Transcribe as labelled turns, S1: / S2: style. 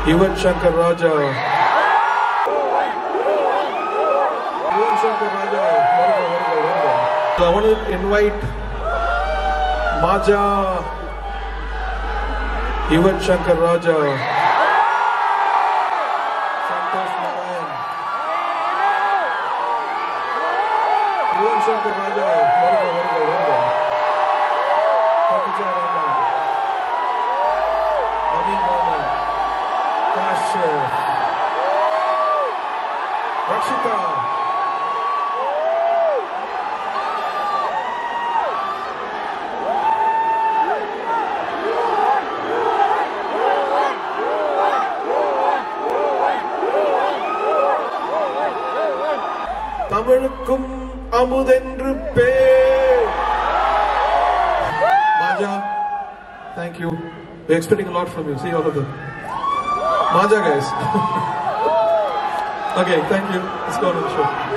S1: Yuvan Shankar Raja. Yuvan Shankar Raja. So I want to invite Maja, Yuvan Shankar Raja, Santosh Narayan. Yuvan Shankar Raja. Khatija Rahman. Amin Mohammed. Kashif. Rakshita. Tamilukkum amudendru per. Maja, thank you. We're expecting a lot from you. See all of them. Maja guys. Okay, thank you. Let's go on with the show.